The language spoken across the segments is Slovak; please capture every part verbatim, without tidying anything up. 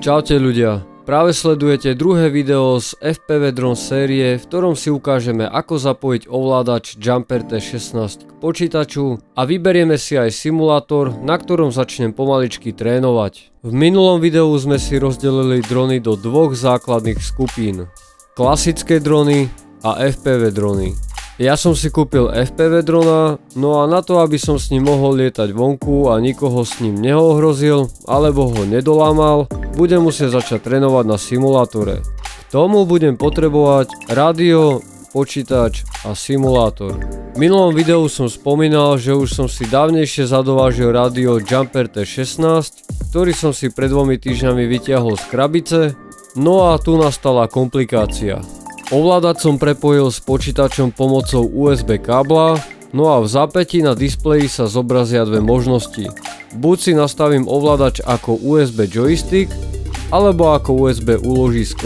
Čaute ľudia, práve sledujete druhé video z ef pé vé Drone série, v ktorom si ukážeme, ako zapojiť ovládač Jumper T šestnásť k počítaču a vyberieme si aj simulátor, na ktorom začnem pomaličky trénovať. V minulom videu sme si rozdelili drony do dvoch základných skupín: klasické drony a ef pé vé drony. Ja som si kúpil ef pé vé drona, no a na to, aby som s ním mohol lietať vonku a nikoho s ním neohrozil alebo ho nedolámal, budem musieť začať trénovať na simulátore. K tomu budem potrebovať rádio, počítač a simulátor. V minulom videu som spomínal, že už som si dávnejšie zadovážil rádio Jumper T šestnásť, ktorý som si pred dvomi týždňami vytiahol z krabice, no a tu nastala komplikácia. Ovládač som prepojil s počítačom pomocou ú es bé kábla, no a v zápätí na displeji sa zobrazia dve možnosti. Buď si nastavím ovládač ako ú es bé joystick, alebo ako ú es bé úložisko.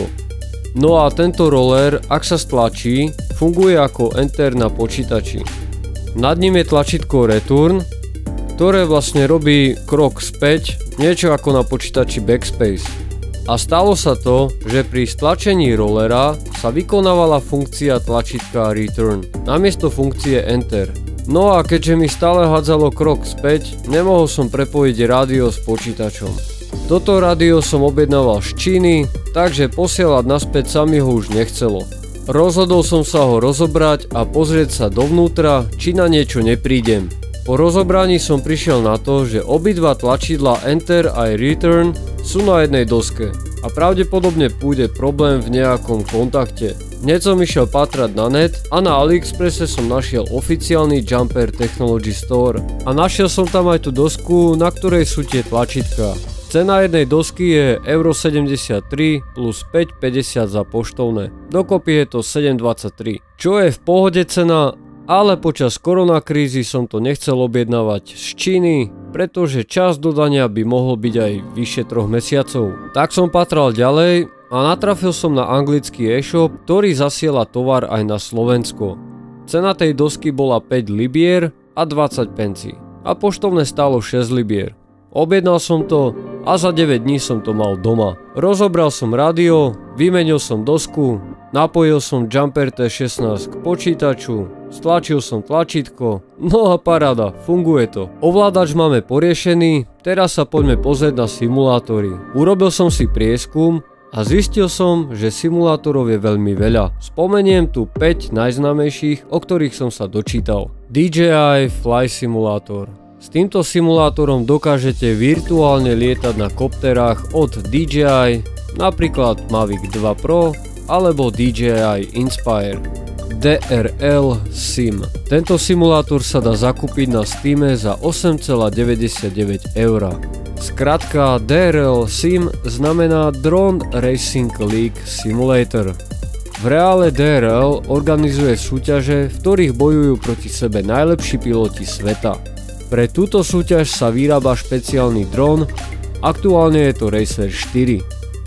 No a tento roller, ak sa stlačí, funguje ako Enter na počítači. Nad ním je tlačítko Return, ktoré vlastne robí krok späť, niečo ako na počítači Backspace. A stalo sa to, že pri stlačení rollera sa vykonávala funkcia tlačítka Return namiesto funkcie Enter. No a keďže mi stále hádzalo krok späť, nemohol som prepojiť rádio s počítačom. Toto rádio som objednával z Číny, takže posielať naspäť sa mi ho už nechcelo. Rozhodol som sa ho rozobrať a pozrieť sa dovnútra, či na niečo neprídem. Po rozobraní som prišiel na to, že obidva tlačidlá Enter aj Return sú na jednej doske a pravdepodobne pôjde problém v nejakom kontakte. Hneď som išiel pátrať na net a na AliExpresse som našiel oficiálny Jumper Technology Store a našiel som tam aj tú dosku, na ktorej sú tie tlačidlá. Cena jednej dosky je euro sedemdesiattri plus päť päťdesiat za poštovné. Dokopy je to sedem dvadsaťtri, čo je v pohode cena, ale počas koronakrízy som to nechcel objednávať z Číny, pretože čas dodania by mohol byť aj vyše troch mesiacov. Tak som pátral ďalej a natrafil som na anglický e-shop, ktorý zasiela tovar aj na Slovensko. Cena tej dosky bola päť libier a dvadsať pencí a poštovné stálo šesť libier. Objednal som to a za deväť dní som to mal doma. Rozobral som rádio, vymenil som dosku, napojil som Jumper T šestnásť k počítaču, stlačil som tlačítko, no a paráda, funguje to. Ovládač máme poriešený, teraz sa poďme pozrieť na simulátory. Urobil som si prieskum a zistil som, že simulátorov je veľmi veľa. Spomeniem tu päť najznámejších, o ktorých som sa dočítal. dé jé í Fly Simulator. S týmto simulátorom dokážete virtuálne lietať na kopterách od dé jé í, napríklad Mavic dva Pro alebo dé jé í Inspire. dé er el Sim. Tento simulátor sa dá zakúpiť na Steame za osem celá deväťdesiatdeväť eur. Skrátka dé er el Sim znamená Drone Racing League Simulator. V reále dé er el organizuje súťaže, v ktorých bojujú proti sebe najlepší piloti sveta. Pre túto súťaž sa vyrába špeciálny dron, aktuálne je to Racer štyri.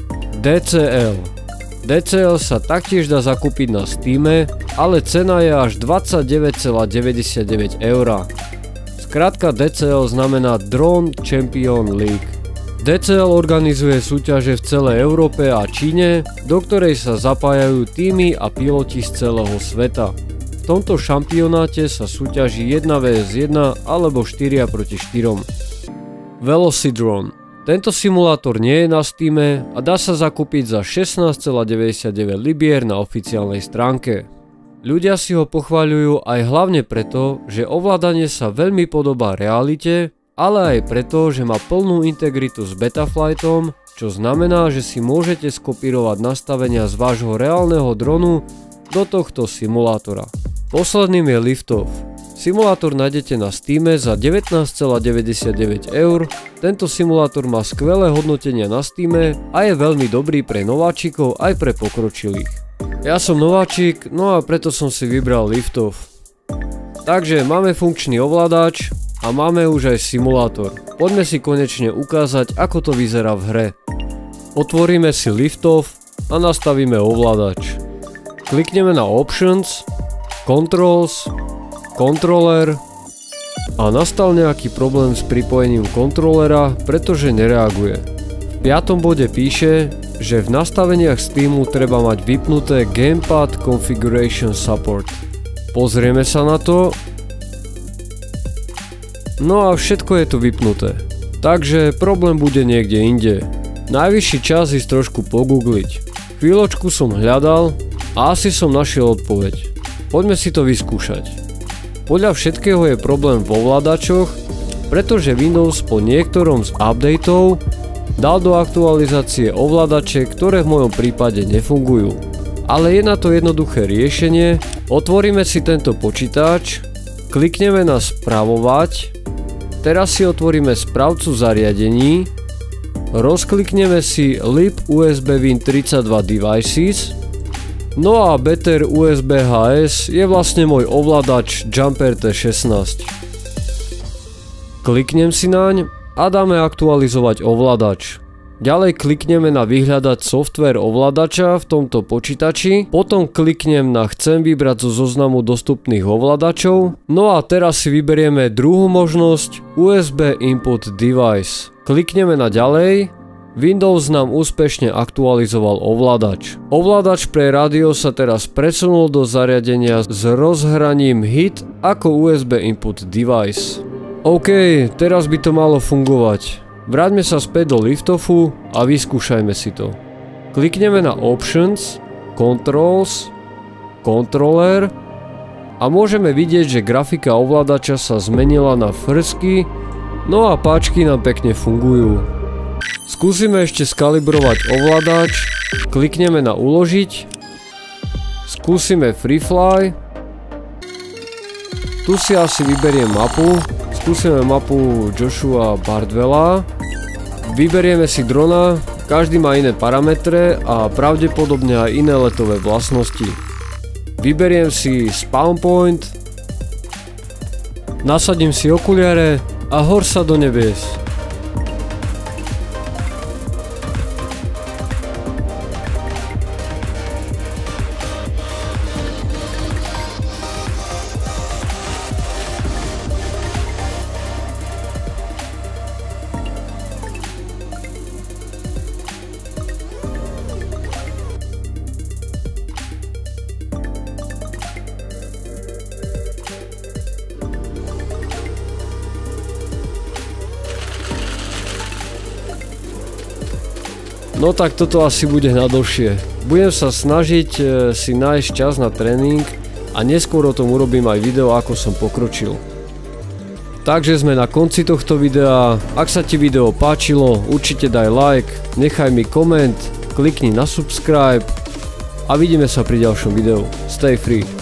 dé cé el. dé cé el sa taktiež dá zakúpiť na Steame, ale cena je až dvadsaťdeväť celá deväťdesiatdeväť eur. Skrátka dé cé el znamená Drone Champion League. dé cé el organizuje súťaže v celej Európe a Číne, do ktorej sa zapájajú týmy a piloti z celého sveta. V tomto šampionáte sa súťaží jeden versus jeden alebo štyri proti štyrom. Velocidrone. Tento simulátor nie je na Steame a dá sa zakúpiť za šestnásť celá deväťdesiatdeväť libier na oficiálnej stránke. Ľudia si ho pochvaľujú aj hlavne preto, že ovládanie sa veľmi podobá realite, ale aj preto, že má plnú integritu s Betaflightom, čo znamená, že si môžete skopírovať nastavenia z vášho reálneho dronu do tohto simulátora. Posledným je Liftoff. Simulátor nájdete na Steame za devätnásť celá deväťdesiatdeväť eur. Tento simulátor má skvelé hodnotenia na Steame a je veľmi dobrý pre nováčikov aj pre pokročilých. Ja som nováčik, no a preto som si vybral Liftoff. Takže máme funkčný ovládač a máme už aj simulátor. Poďme si konečne ukázať, ako to vyzerá v hre. Otvoríme si Liftoff a nastavíme ovládač. Klikneme na Options, Controls, Controller a nastal nejaký problém s pripojením kontrolera, pretože nereaguje. V V piatom bode píše, že v nastaveniach Steamu treba mať vypnuté Gamepad Configuration Support. Pozrieme sa na to. No a všetko je tu vypnuté. Takže problém bude niekde inde. Najvyšší čas ísť trošku pogoogliť. Chvíľočku som hľadal a asi som našiel odpoveď. Poďme si to vyskúšať. Podľa všetkého je problém v ovládačoch, pretože Windows po niektorom z updateov dal do aktualizácie ovládače, ktoré v mojom prípade nefungujú. Ale je na to jednoduché riešenie. Otvoríme si tento počítač, klikneme na spravovať, teraz si otvoríme správcu zariadení, rozklikneme si lib usb-win tridsaťdva devices, no a Better ú es bé há es je vlastne môj ovládač Jumper T šestnásť. Kliknem si naň a dáme aktualizovať ovládač. Ďalej klikneme na vyhľadať software ovládača v tomto počítači, potom kliknem na chcem vybrať zo zoznamu dostupných ovládačov, no a teraz si vyberieme druhú možnosť ú es bé Input Device. Klikneme na ďalej, Windows nám úspešne aktualizoval ovládač. Ovládač pre rádio sa teraz presunul do zariadenia s rozhraním hit ako ú es bé Input Device. OK, teraz by to malo fungovať. Vráťme sa späť do Liftofu a vyskúšajme si to. Klikneme na Options, Controls, Controller a môžeme vidieť, že grafika ovládača sa zmenila na frsky, no a páčky nám pekne fungujú. Skúsime ešte skalibrovať ovládač, klikneme na uložiť, skúsime FreeFly, tu si asi vyberiem mapu, skúsime mapu Joshua Bardwella, vyberieme si drona, každý má iné parametre a pravdepodobne aj iné letové vlastnosti. Vyberiem si spawn point, nasadím si okuliare a hor sa do nebies. No tak toto asi bude na dlhšie. Budem sa snažiť e, si nájsť čas na tréning a neskôr o tom urobím aj video, ako som pokročil. Takže sme na konci tohto videa. Ak sa ti video páčilo, určite daj like, nechaj mi koment, klikni na subscribe a vidíme sa pri ďalšom videu. Stay free.